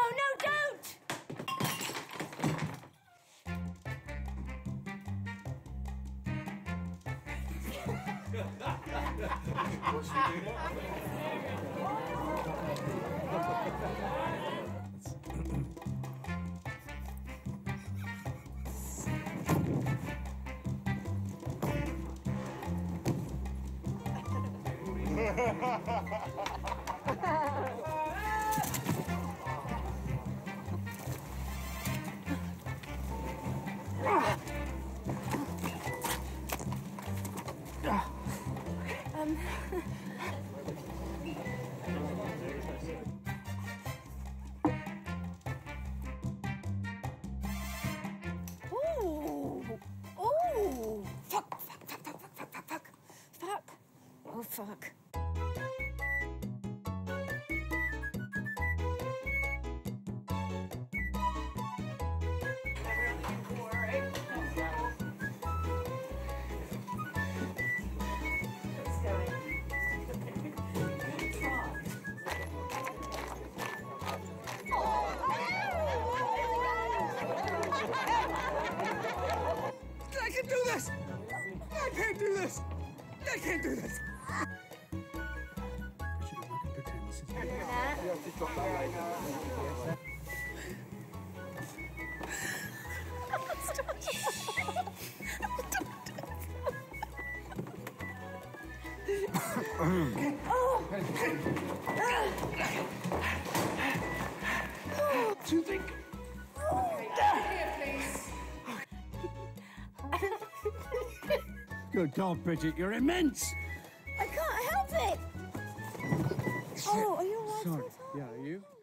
Oh, no, don't! What's she doing now? Ooh! Fuck! Oh, fuck. I can do this! I can't do this! I can't do this! Do you think? Good God, Bridget, you're immense! I can't help it! Oh, are you all right? Sorry. Yeah, are you?